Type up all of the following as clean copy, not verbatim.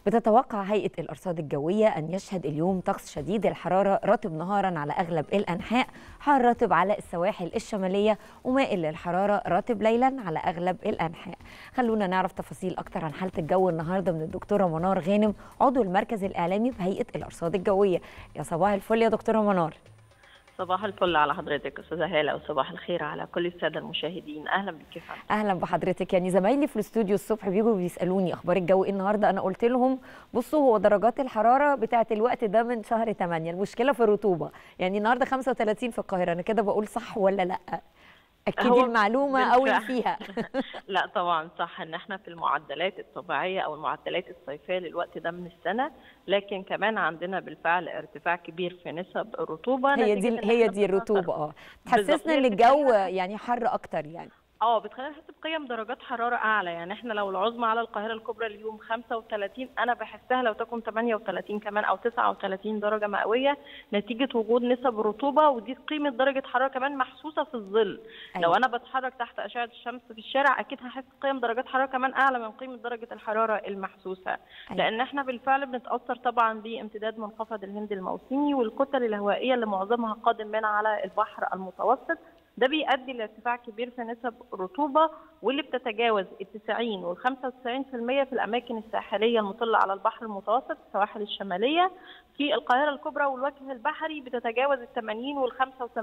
بتتوقع هيئة الأرصاد الجوية أن يشهد اليوم طقس شديد الحرارة رطب نهارا على أغلب الأنحاء، حار رطب على السواحل الشمالية، ومائل للحرارة رطب ليلا على أغلب الأنحاء. خلونا نعرف تفاصيل أكتر عن حالة الجو النهاردة من الدكتورة منار غانم، عضو المركز الإعلامي بهيئة الأرصاد الجوية. يا صباح الفل يا دكتورة منار. صباح الفل على حضرتك استاذه هاله، وصباح الخير على كل الساده المشاهدين. اهلا بك. اهلا بحضرتك. يعني زمايلي في الاستوديو الصبح بيجوا بيسالوني اخبار الجو ايه النهارده، انا قلت لهم بصوا هو درجات الحراره بتاعه الوقت ده من شهر 8، المشكله في الرطوبه. يعني النهارده 35 في القاهره، انا كده بقول صح ولا لا؟ اكيد المعلومه او فيها. لا طبعا صح ان احنا في المعدلات الطبيعيه او المعدلات الصيفيه للوقت ده من السنه، لكن كمان عندنا بالفعل ارتفاع كبير في نسب الرطوبه. هي دي الرطوبه تحسسنا ان الجو يعني حر اكتر يعني. بتخلينا نحس بقيم درجات حراره اعلى. يعني احنا لو العظمى على القاهره الكبرى اليوم 35، انا بحسها لو تكون 38 كمان او 39 درجه مئويه نتيجه وجود نسب رطوبه، ودي قيمه درجه حراره كمان محسوسه في الظل. أيوة. لو انا بتحرك تحت اشعه الشمس في الشارع اكيد هحس قيم درجات حراره كمان اعلى من قيمه درجه الحراره المحسوسه. أيوة. لان احنا بالفعل بنتاثر طبعا بامتداد منخفض الهند الموسمي والكتل الهوائيه اللي معظمها قادم من على البحر المتوسط. ده بيؤدي لارتفاع كبير في نسب الرطوبة واللي بتتجاوز 90 وال 95% في الأماكن الساحلية المطلة على البحر المتوسط، السواحل الشمالية. في القاهرة الكبرى والوجه البحري بتتجاوز 80 وال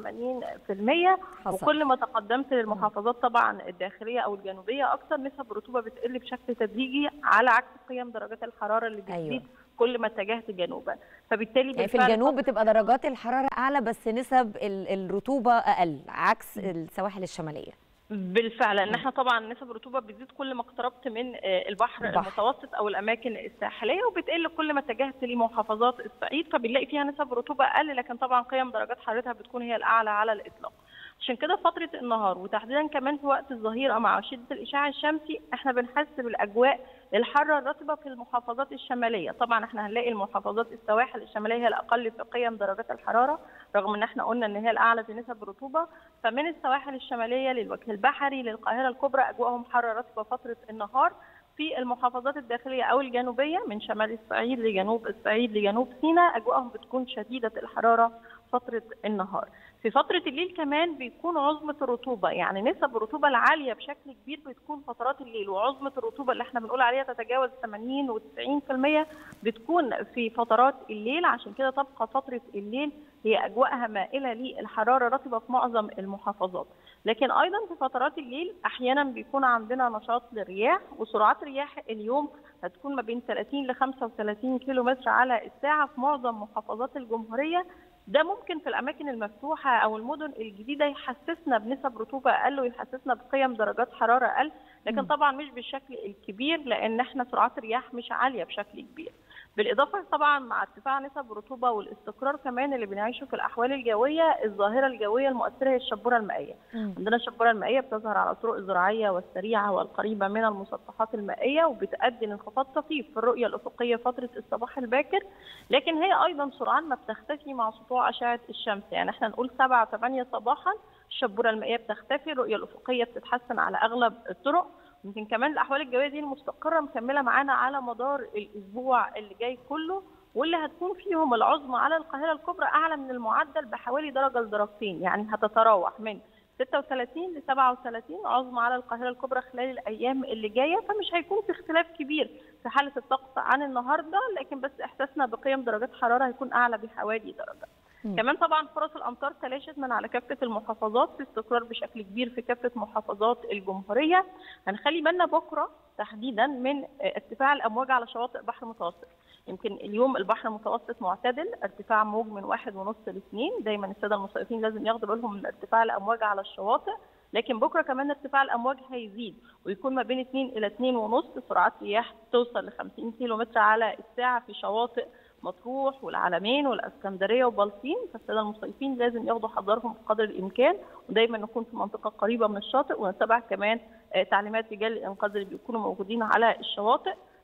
85%. وكل ما تقدمت للمحافظات طبعا الداخلية أو الجنوبية أكثر، نسب الرطوبة بتقل بشكل تدريجي على عكس قيم درجات الحرارة اللي بتزيد. أيوة. كل ما اتجهت جنوبا، فبالتالي يعني في الجنوب بتبقى درجات الحراره اعلى بس نسب الرطوبه اقل عكس السواحل الشماليه. بالفعل لان احنا طبعا نسب الرطوبه بتزيد كل ما اقتربت من البحر المتوسط او الاماكن الساحليه، وبتقل كل ما اتجهت لمحافظات الصعيد، فبنلاقي فيها نسب رطوبه اقل، لكن طبعا قيم درجات حرارتها بتكون هي الاعلى على الاطلاق. عشان كده فتره النهار وتحديدا كمان في وقت الظهيره مع شده الاشعاع الشمسي احنا بنحس بالاجواء الحاره الرطبه في المحافظات الشماليه. طبعا احنا هنلاقي المحافظات السواحل الشماليه هي الاقل في قيم درجات الحراره، رغم ان احنا قلنا ان هي الاعلى في نسب الرطوبه. فمن السواحل الشماليه للوجه البحري للقاهره الكبرى اجواءهم حاره رطبه فتره النهار. في المحافظات الداخليه او الجنوبيه من شمال الصعيد لجنوب الصعيد لجنوب سيناء اجواءهم بتكون شديده الحراره فتره النهار. في فترة الليل كمان بيكون عظمة الرطوبة، يعني نسب الرطوبة العالية بشكل كبير بتكون فترات الليل، وعظمة الرطوبة اللي احنا بنقول عليها تتجاوز 80 و 90% بتكون في فترات الليل. عشان كده تبقى فترة الليل هي أجواءها مائلة للحرارة رطبة في معظم المحافظات. لكن أيضا في فترات الليل أحيانا بيكون عندنا نشاط للرياح، وسرعات رياح اليوم هتكون ما بين 30 ل 35 كيلومتر على الساعة في معظم محافظات الجمهورية. ده ممكن في الأماكن المفتوحة أو المدن الجديدة يحسسنا بنسب رطوبة أقل ويحسسنا بقيم درجات حرارة أقل، لكن طبعا مش بالشكل الكبير لأن احنا سرعات الرياح مش عالية بشكل كبير. بالإضافة طبعا مع ارتفاع نسب الرطوبة والاستقرار كمان اللي بنعيشه في الأحوال الجوية، الظاهرة الجوية المؤثرة هي الشبورة المائية. عندنا الشبورة المائية بتظهر على الطرق الزراعية والسريعة والقريبة من المسطحات المائية، وبتؤدي لانخفاض طفيف في الرؤية الأفقية فترة الصباح الباكر، لكن هي أيضا سرعان ما بتختفي مع سطوع أشعة الشمس. يعني احنا نقول 7 8 صباحا الشبورة المائية بتختفي، الرؤية الأفقية بتتحسن على أغلب الطرق. يمكن كمان الاحوال الجويه دي المستقره مكمله معانا على مدار الاسبوع اللي جاي كله، واللي هتكون فيهم العظمى على القاهره الكبرى اعلى من المعدل بحوالي درجه لدرجتين، يعني هتتراوح من 36 ل 37 عظمى على القاهره الكبرى خلال الايام اللي جايه. فمش هيكون في اختلاف كبير في حاله الطقس عن النهارده، لكن بس احساسنا بقيم درجات حراره هيكون اعلى بحوالي درجه. كمان طبعا فرص الامطار تلاشت من على كافه المحافظات، في استقرار بشكل كبير في كافه محافظات الجمهوريه. هنخلي بالنا بكره تحديدا من ارتفاع الامواج على شواطئ البحر المتوسط. يمكن اليوم البحر المتوسط معتدل، ارتفاع موج من 1.5 ل 2، دايما الساده المصيفين لازم ياخدوا بالهم من ارتفاع الامواج على الشواطئ. لكن بكره كمان ارتفاع الامواج هيزيد ويكون ما بين 2 الى 2.5، سرعات رياح توصل ل 50 كيلومتر على الساعه في شواطئ مطروح والعلمين والاسكندريه وبلطيم. فالساده المصيفين لازم ياخدوا حذرهم بقدر الامكان، ودايما نكون في منطقه قريبه من الشاطئ، ونتبع كمان تعليمات رجال الانقاذ اللي بيكونوا موجودين على الشواطئ.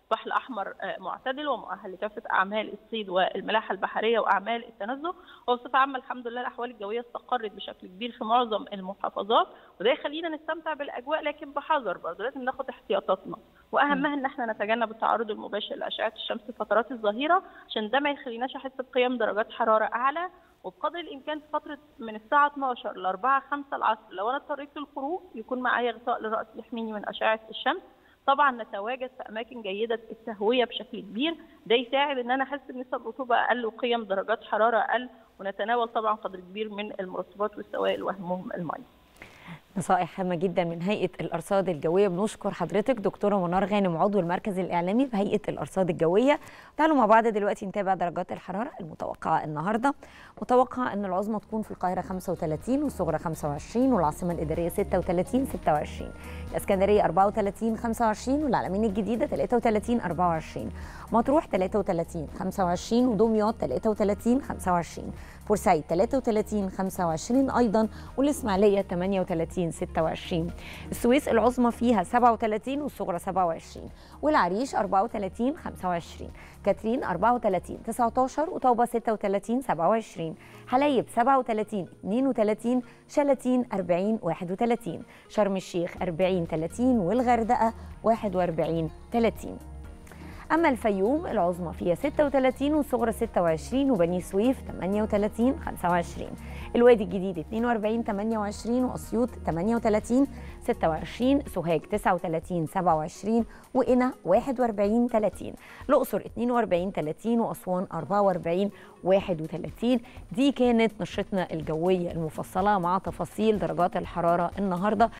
البحر الأحمر معتدل ومؤهل لكافة أعمال الصيد والملاحة البحرية وأعمال التنزه. وبصفة عامة الحمد لله الأحوال الجوية استقرت بشكل كبير في معظم المحافظات، وده يخلينا نستمتع بالأجواء لكن بحذر برضه، لازم ناخد احتياطاتنا، وأهمها إن احنا نتجنب التعرض المباشر لأشعة الشمس في فترات الظهيرة عشان ده ما يخليناش أحس بقيم درجات حرارة أعلى. وبقدر الامكان في فتره من الساعه 12 ل 4 5 العصر لو انا اضطريت للخروج يكون معايا غطاء للراس يحميني من اشعه الشمس. طبعا نتواجد في اماكن جيده التهويه بشكل كبير، ده يساعد ان انا احس بنسب رطوبه اقل وقيم درجات حراره اقل، ونتناول طبعا قدر كبير من المرطبات والسوائل واهمهم الميه. نصائح هامة جدا من هيئة الأرصاد الجوية. بنشكر حضرتك دكتورة منار غانم عضو المركز الإعلامي بهيئة الأرصاد الجوية. تعالوا مع بعض دلوقتي نتابع درجات الحرارة المتوقعة النهاردة. متوقع أن العظمى تكون في القاهرة 35 والصغرى 25 والعاصمة الإدارية 36 26، الإسكندرية 34 25 والعلمين الجديدة 33 24، مطروح 33 25 ودمياط 33 25، بورسعيد 33 25 أيضا، والإسماعيلية 38 26. السويس العظمى فيها 37 والصغرى 27، والعريش 34 25، كاترين 34 19 وطوبة 36 27، حلايب 37 32، شلاتين 40 31، شرم الشيخ 40 30 والغردقة 41 30. أما الفيوم العظمى فيها 36 والصغرى 26 وبني سويف 38 25، الوادي الجديد 42 28 وأسيوط 38 26، سوهاج 39 27 وقنا 41 30، الأقصر 42 30 وأسوان 44 31. دي كانت نشرتنا الجوية المفصلة مع تفاصيل درجات الحرارة النهاردة.